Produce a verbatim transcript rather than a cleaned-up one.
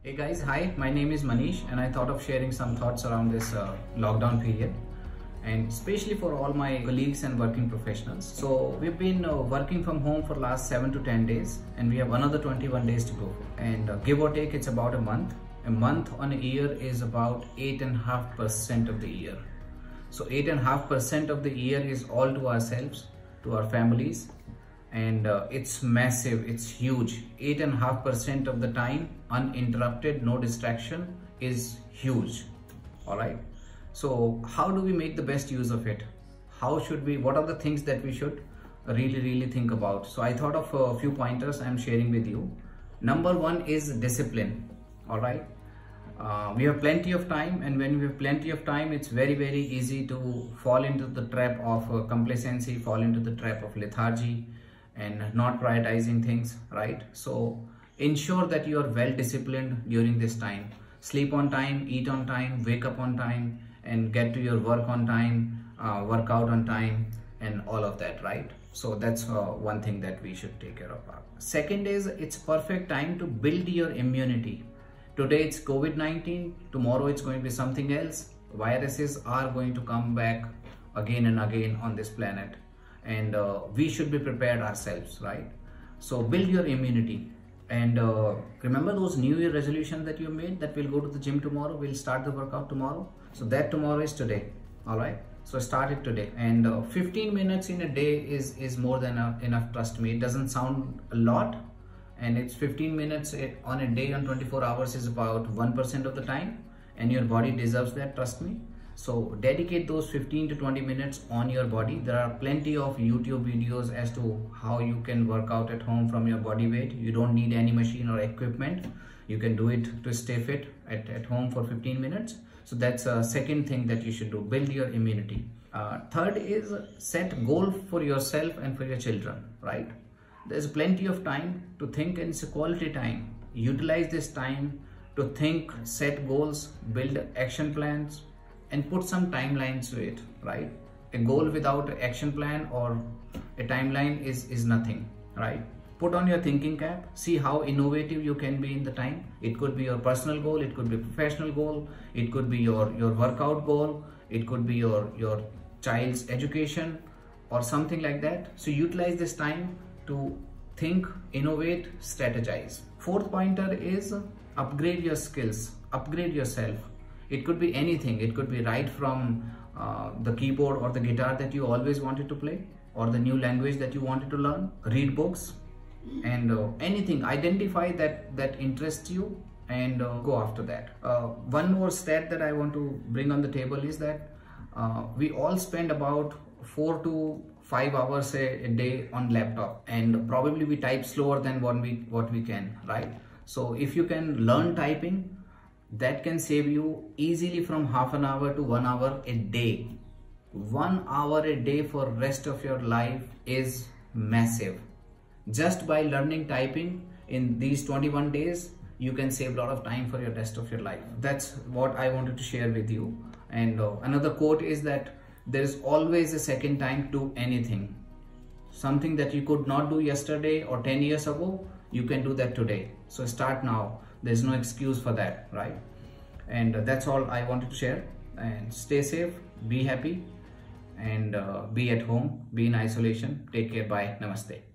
Hey guys, hi, my name is Manish and I thought of sharing some thoughts around this uh, lockdown period, and especially for all my colleagues and working professionals. So we've been uh, working from home for last seven to ten days and we have another twenty-one days to go, and uh, give or take it's about a month. A month on a year is about eight and a half percent of the year. So eight and a half percent of the year is all to ourselves, to our families, and uh, it's massive, it's huge. Eight and a half percent of the time uninterrupted, no distraction, is huge. All right, so how do we make the best use of it? How should we, what are the things that we should really really think about? So I thought of a few pointers I'm sharing with you. Number one is discipline. All right, uh, we have plenty of time, and when we have plenty of time, it's very very easy to fall into the trap of uh, complacency, fall into the trap of lethargy and not prioritizing things, right? So ensure that you are well disciplined during this time. Sleep on time, eat on time, wake up on time, and get to your work on time, uh, work out on time, and all of that, right? So that's uh, one thing that we should take care of. Second is, it's perfect time to build your immunity. Today it's COVID nineteen, tomorrow it's going to be something else. Viruses are going to come back again and again on this planet, and uh, we should be prepared ourselves, right? So build your immunity, and uh, remember those new year resolutions that you made, that we'll go to the gym tomorrow, we'll start the workout tomorrow. So that tomorrow is today. All right, so start it today. And uh, fifteen minutes in a day is is more than uh, enough. Trust me, it doesn't sound a lot, and it's fifteen minutes on a day on twenty-four hours is about one percent of the time, and your body deserves that, trust me. So dedicate those fifteen to twenty minutes on your body. There are plenty of YouTube videos as to how you can work out at home from your body weight. You don't need any machine or equipment. You can do it to stay fit at, at home for fifteen minutes. So that's a second thing that you should do, build your immunity. Uh, third is, set goal for yourself and for your children, right? There's plenty of time to think, and it's a quality time. Utilize this time to think, set goals, build action plans, and put some timelines to it, right? A goal without an action plan or a timeline is, is nothing, right? Put on your thinking cap, see how innovative you can be in the time. It could be your personal goal, it could be a professional goal, it could be your, your workout goal, it could be your, your child's education or something like that. So utilize this time to think, innovate, strategize. Fourth pointer is, upgrade your skills, upgrade yourself. It could be anything. It could be right from uh, the keyboard or the guitar that you always wanted to play, or the new language that you wanted to learn. Read books, and uh, anything. Identify that that interests you and uh, go after that. Uh, one more stat that I want to bring on the table is that uh, we all spend about four to five hours a, a day on laptop, and probably we type slower than what we what we can, right? So if you can learn typing, that can save you easily from half an hour to one hour a day. One hour a day for rest of your life is massive. Just by learning typing in these twenty-one days, you can save a lot of time for your rest of your life. That's what I wanted to share with you. And uh, another quote is that there is always a second time to do anything. Something that you could not do yesterday or ten years ago, you can do that today. So start now. There's no excuse for that, right? And uh, that's all I wanted to share. And stay safe, be happy, and uh, be at home, be in isolation. Take care, bye, namaste.